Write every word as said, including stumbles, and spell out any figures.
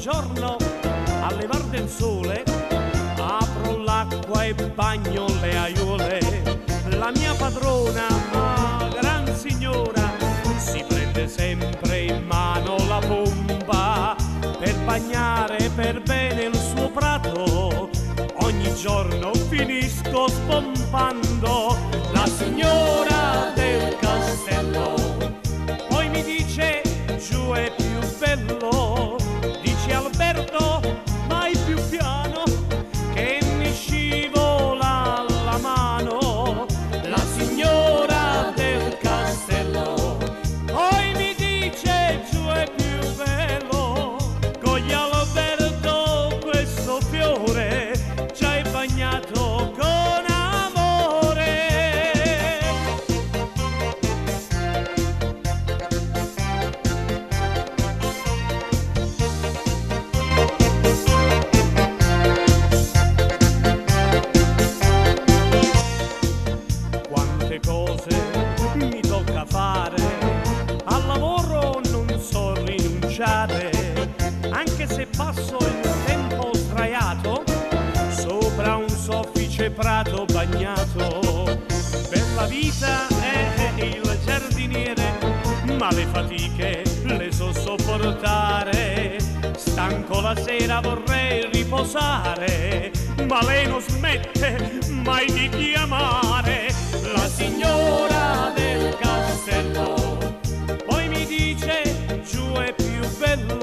giorno a levar del sole apro l'acqua e bagno le aiuole. La mia padrona, ma gran signora, si prende sempre in mano la pompa per bagnare per bene il suo prato. Ogni giorno finisco spompando la signora del castello. Poi mi dice: giù è più bello. Dice: Alberto, vai più piano che mi scivola la mano. La signora del castello. Poi mi dice: giù è più bello. Cogli Alberto questo fiore, ci hai bagnato con amore. Quante cose mi tocca fare, al lavoro non so rinunciare, anche se passo il tempo sdraiato sopra un soffice prato bagnato. Per la vita è il giardiniere, ma le fatiche le so sopportare. Stanco la sera vorrei riposare, ma lei non smette mai di chiamare la signora del castello. Poi mi dice: giù è più bello.